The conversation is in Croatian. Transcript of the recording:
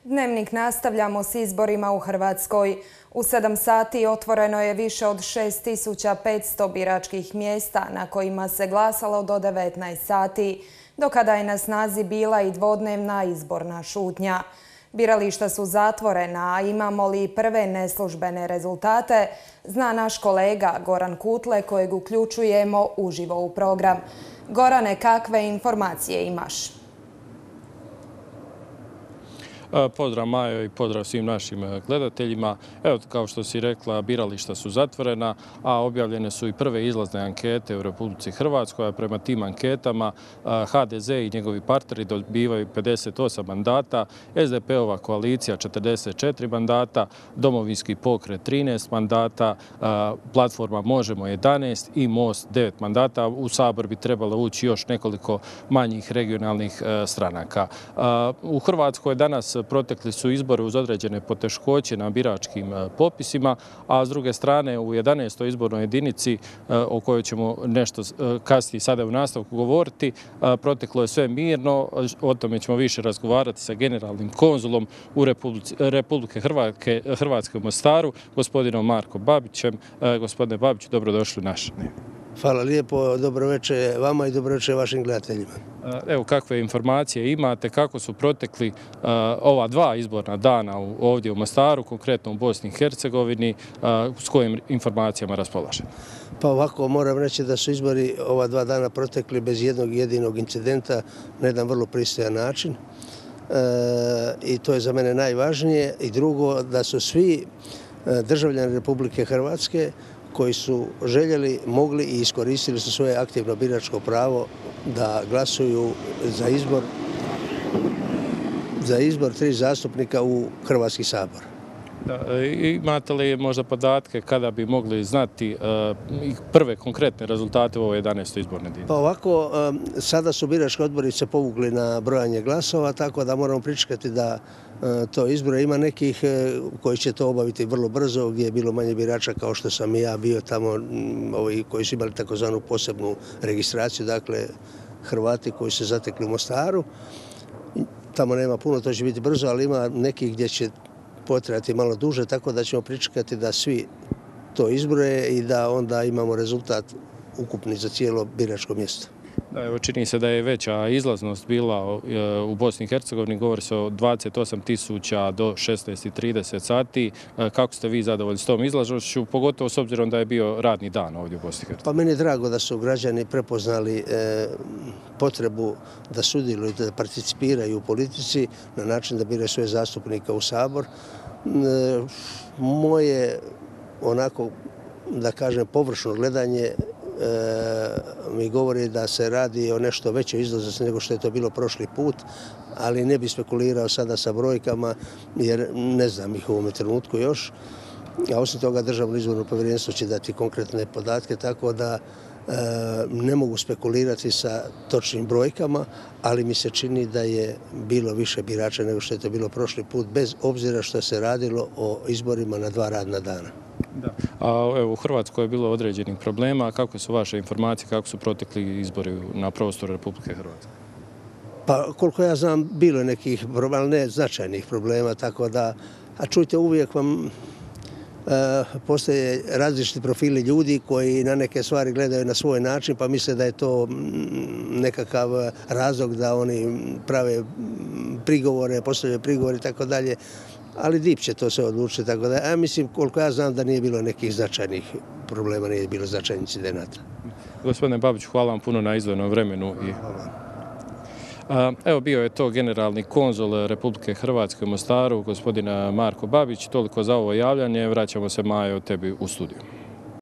Dnevnik nastavljamo s izborima u Hrvatskoj. U 7 sati otvoreno je više od 6500 biračkih mjesta na kojima se glasalo do 19 sati, do kada je na snazi bila i dvodnevna izborna šutnja. Birališta su zatvorena, a imamo li prve neslužbene rezultate, zna naš kolega Goran Kutle, kojeg uključujemo uživo u program. Gorane, kakve informacije imaš? Pozdrav Majo i pozdrav svim našim gledateljima. Evo, kao što si rekla, birališta su zatvorena, a objavljene su i prve izlazne ankete u Republici Hrvatskoj, a prema tim anketama HDZ i njegovi partneri dobivaju 58 mandata, SDP-ova koalicija 44 mandata, Domovinski pokret 13 mandata, platforma Možemo 11 i Most 9 mandata. U Sabor bi trebalo ući još nekoliko manjih regionalnih stranaka. U Hrvatskoj danas protekli su izbori uz određene poteškoće na biračkim popisima, a s druge strane u 11. izbornoj jedinici, o kojoj ćemo nešto kasnije sada u nastavku govoriti, proteklo je sve mirno. O tome ćemo više razgovarati sa generalnim konzulom u Republike Hrvatske u Mostaru, gospodinom Markom Babićem. Gospodine Babiću, dobrodošli u naš. Hvala lijepo, dobro večer vama i dobro večer vašim gledateljima. Evo, kakve informacije imate, kako su protekli ova dva izborna dana ovdje u Mostaru, konkretno u Bosni i Hercegovini, s kojim informacijama raspolažete? Pa ovako, moram reći da su izbori ova dva dana protekli bez jednog jedinog incidenta na jedan vrlo pristojan način. I to je za mene najvažnije. I drugo, da su svi državljani Republike Hrvatske koji su željeli, mogli i iskoristili su svoje aktivno biračko pravo da glasuju za izbor 3 zastupnika u Hrvatski sabor. Imate li možda podatke kada bi mogli znati prve konkretne rezultate u ovoj 11. izborne jedinici? Pa ovako, sada su birački odbori se povukli na brojanje glasova, tako da moramo pričekati da to izbore. Ima nekih koji će to obaviti vrlo brzo, gdje je bilo manje birača kao što sam i ja bio tamo, koji su imali takozvanu posebnu registraciju, dakle Hrvati koji se zatekli u Mostaru. Tamo nema puno, to će biti brzo, ali ima nekih gdje će potrajati malo duže, tako da ćemo pričekati da svi to izbroje i da onda imamo rezultat ukupni za cijelo biračko mjesto. Evo, čini se da je veća izlaznost bila u Bosni i Hercegovini, govori se o 28.000 do 16:30 sati. Kako ste vi zadovoljni s tom izlaznošću, pogotovo s obzirom da je bio radni dan ovdje u Bosni i Hercegovini? Pa meni je drago da su građani prepoznali potrebu da sudjeluju, da participiraju u politici na način da biraju svoje zastupnike u Sabor. Moje, onako, da kažem, površno gledanje mi govori da se radi o nešto većoj izlaznosti nego što je to bilo prošli put, ali ne bi spekulirao sada sa brojkama jer ne znam ih u ovome trenutku još. A osim toga, Državno izborno povjerenstvo će dati konkretne podatke, tako da ne mogu spekulirati sa točnim brojkama, ali mi se čini da je bilo više birača nego što je to bilo prošli put, bez obzira što se radilo o izborima na 2 radna dana. U Hrvatskoj je bilo određenih problema. Kako su vaše informacije, kako su protekli izbori na prostoru Republike Hrvatske? Pa koliko ja znam, bilo je nekih problema, ali ne značajnih problema, tako da, a čujte, uvijek vam postoje različiti profili ljudi koji na neke stvari gledaju na svoj način, pa misle da je to nekakav razlog da oni prave prigovore, postavljaju prigovore i tako dalje. Ali DIP će to sve odlučiti, tako da ja mislim, koliko ja znam, da nije bilo nekih značajnih problema, nije bilo značajnih incidenata. Gospodine Babiću, hvala vam puno na izdvojenom vremenu. Evo, bio je to generalni konzul Republike Hrvatske u Mostaru, gospodin Marko Babić. Toliko za ovo javljanje. Vraćamo se, Majo, tebi u studiju.